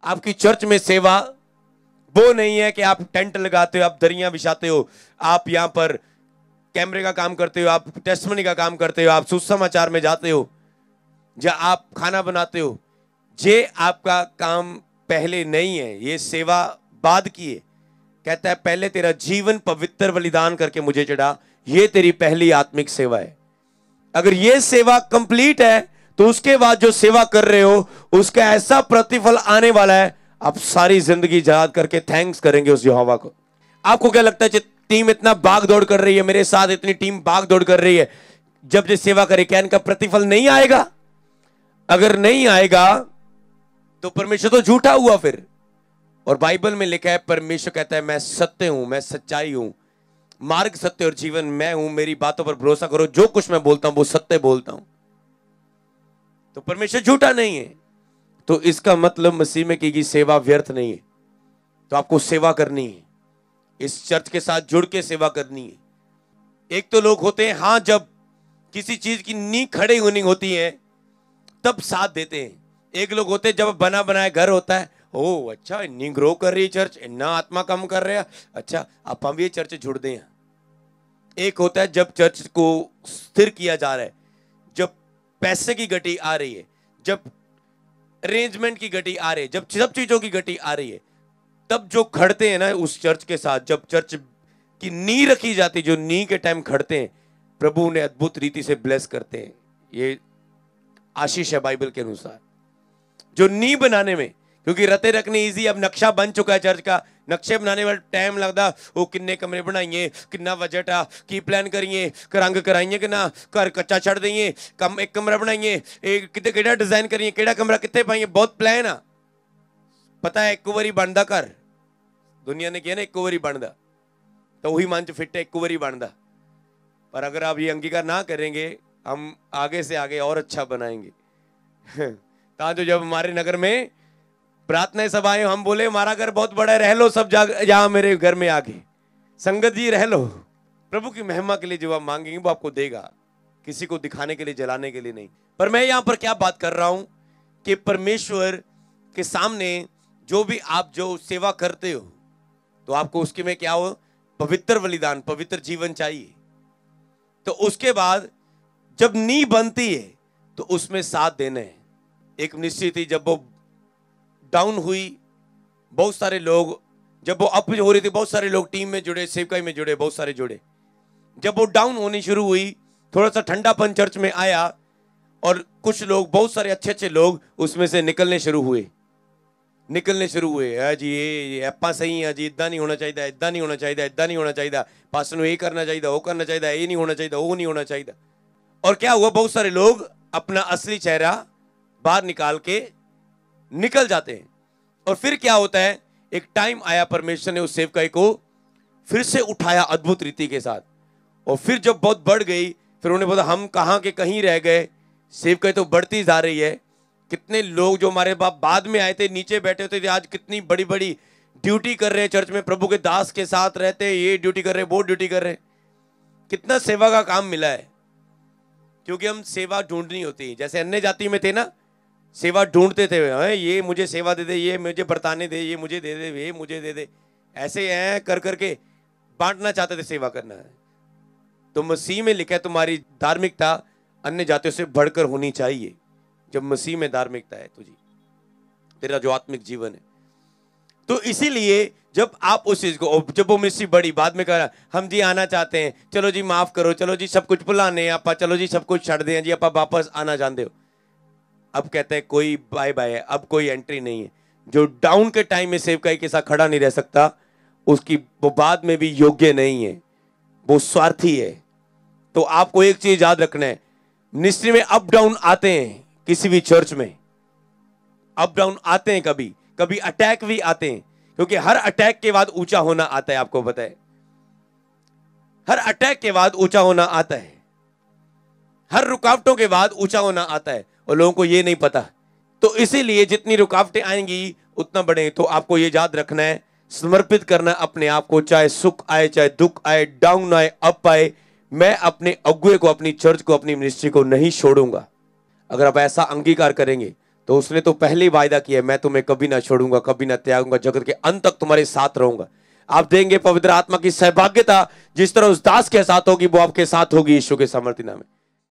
आपकी चर्च में सेवा वो नहीं है कि आप टेंट लगाते हो, आप दरियां बिछाते हो, आप यहां पर कैमरे का काम करते हो, आप टेस्टमनी का काम करते हो, आप सुसमाचार में जाते हो, या आप खाना बनाते हो। ये आपका काम पहले नहीं है, ये सेवा बाद की है। कहता है पहले तेरा जीवन पवित्र बलिदान करके मुझे चढ़ा, ये तेरी पहली आत्मिक सेवा है। अगर ये सेवा कंप्लीट है तो उसके बाद जो सेवा कर रहे हो उसका ऐसा प्रतिफल आने वाला है, आप सारी जिंदगी याद करके थैंक्स करेंगे उस यहोवा को। आपको क्या लगता है टीम इतना भाग दौड़ कर रही है, मेरे साथ इतनी टीम भाग दौड़ कर रही है, जब ये सेवा करे क्या इनका प्रतिफल नहीं आएगा? अगर नहीं आएगा तो परमेश्वर तो झूठा हुआ फिर। और बाइबल में लिखा है, परमेश्वर कहता है मैं सत्य हूं, मैं सच्चाई हूं, मार्ग सत्य और जीवन मैं हूं, मेरी बातों पर भरोसा करो, जो कुछ मैं बोलता हूं वो सत्य बोलता हूं। तो परमेश्वर झूठा नहीं है, तो इसका मतलब मसीह में की गई सेवा व्यर्थ नहीं है। तो आपको सेवा करनी है, इस चर्च के साथ जुड़ के सेवा करनी है। एक तो लोग होते हैं हाँ, जब किसी चीज की नींव खड़ी होनी होती है तब साथ देते हैं। एक लोग होते हैं जब बना बनाया घर होता है, ओ अच्छा इतनी ग्रो कर रही है चर्च, इतना आत्मा कम कर रहे हैं, अच्छा आप हम ये चर्च जुड़ दें। एक होता है जब चर्च को स्थिर किया जा रहा है, जब पैसे की गति आ रही है, जब अरेंजमेंट की गति आ रही है, जब सब चीजों की गति आ रही है, तब जो खड़ते हैं ना उस चर्च के साथ, जब चर्च की नींव रखी जाती, जो नींव के टाइम खड़ते हैं, प्रभु ने अद्भुत रीति से ब्लेस करते हैं। ये आशीष है बाइबल के अनुसार। जो नींव बनाने में, क्योंकि रते रखने इजी, अब नक्शा बन चुका है चर्च का, नक्शे बनाने में टाइम लगता, वो किन्ने कमरे बनाइए, कितना बजट आ, की प्लान करिए, रंग कराइए कि ना, घर कच्चा छड़ देंगे, कम एक कमरा बनाइए, कितने केड़ा डिजाइन करिए, केड़ा कमरा कितने पाइए, बहुत प्लान आ। पता है एक बारी बनता घर, दुनिया ने किया ना एक बारी बनता, तो वही मन च फिट है, एक बारी बनता। पर अगर आप ये अंगीकार ना करेंगे, हम आगे से आगे और अच्छा बनाएंगे। ताकि जब हमारे नगर में प्रार्थना सभाएं, हम बोले हमारा घर बहुत बड़ा है, रह लो सब जहां मेरे घर में आके, संगत जी रह लो। प्रभु की महिमा के लिए जो आप मांगेंगे वो आपको देगा, किसी को दिखाने के लिए, जलाने के लिए नहीं। पर मैं यहां पर क्या बात कर रहा हूं कि परमेश्वर के सामने जो भी आप जो सेवा करते हो, तो आपको उसके में क्या हो, पवित्र बलिदान, पवित्र जीवन चाहिए। तो उसके बाद जब नींव बनती है तो उसमें साथ देना है। एक निश्चित ही जब वो डाउन हुई, बहुत सारे लोग, जब वो अप हो रही थी, बहुत सारे लोग टीम में जुड़े, सेवकाई में जुड़े, बहुत सारे जुड़े। जब वो डाउन होनी शुरू हुई, थोड़ा सा ठंडापन चर्च में आया, और कुछ लोग, बहुत सारे अच्छे अच्छे लोग उसमें से निकलने शुरू हुए है जी, ये ऐप्पा सही है जी, इदा नहीं होना चाहिए, इदा नहीं होना चाहिए, इदा नहीं होना चाहिए, पास ये करना चाहिए, वो करना चाहिए, ये नहीं होना चाहिए, वो नहीं होना चाहिए। और क्या हुआ, बहुत सारे लोग अपना असली चेहरा बाहर निकाल के निकल जाते हैं। और फिर क्या होता है, एक टाइम आया, परमेश्वर ने उस सेवकाई को फिर से उठाया अद्भुत रीति के साथ। और फिर जब बहुत बढ़ गई, फिर उन्होंने बोला हम कहां के कहीं रह गए, सेवकाई तो बढ़ती जा रही है। कितने लोग जो हमारे बाप बाद में आए थे, नीचे बैठे होते थे, आज कितनी बड़ी बड़ी ड्यूटी कर रहे हैं चर्च में, प्रभु के दास के साथ रहते हैं, ये ड्यूटी कर रहे हैं, वो ड्यूटी कर रहे हैं। कितना सेवा का काम मिला है, क्योंकि हम सेवा ढूंढनी होती है। जैसे अन्य जाति में थे ना, सेवा ढूंढते थे, ये मुझे सेवा दे दे, ये मुझे बरताने दे, ये मुझे दे दे, ये मुझे दे दे, ऐसे हैं कर करके बांटना चाहते थे, सेवा करना है। तो मसीह में लिखा है तुम्हारी धार्मिकता अन्य जातियों से बढ़कर होनी चाहिए। जब मसीह में धार्मिकता है तुझी, तेरा जो आत्मिक जीवन है, तो इसीलिए जब आप उस चीज को, जब वो मिस्सी बड़ी बाद में कहा हम जी आना चाहते हैं, चलो जी माफ करो, चलो जी सब कुछ भुलाने आप, चलो जी सब कुछ छड़ दें जी, आप वापस आना चाहते हो। अब कहते हैं कोई बाय बाय है, अब कोई एंट्री नहीं है। जो डाउन के टाइम में सेवकाई के साथ खड़ा नहीं रह सकता, उसकी वो बाद में भी योग्य नहीं है, वो स्वार्थी है। तो आपको एक चीज याद रखना है, मिनिस्ट्री में अप डाउन आते हैं, किसी भी चर्च में अप डाउन आते हैं, कभी कभी अटैक भी आते हैं, क्योंकि हर अटैक के बाद ऊंचा होना आता है। आपको पता है, हर अटैक के बाद ऊंचा होना आता है, हर रुकावटों के बाद ऊंचा होना आता है, और लोगों को ये नहीं पता। तो इसीलिए जितनी रुकावटें आएंगी उतना बढ़े। तो आपको ये याद रखना है, समर्पित करना अपने आप को, चाहे सुख आए, चाहे दुख आए, डाउन आए, अप आए, मैं अपने अगुए को, अपनी चर्च को, अपनी मिनिस्ट्री को नहीं छोड़ूंगा। अगर आप ऐसा अंगीकार करेंगे तो उसने तो पहले ही वायदा किया, मैं तुम्हें कभी ना छोड़ूंगा, कभी ना त्यागूंगा, जगत के अंत तक तुम्हारे साथ रहूंगा। आप देंगे पवित्र आत्मा की सहभागिता जिस तरह उस दास के साथ होगी, वो आपके साथ होगी यीशु के सामर्थ्य नाम में।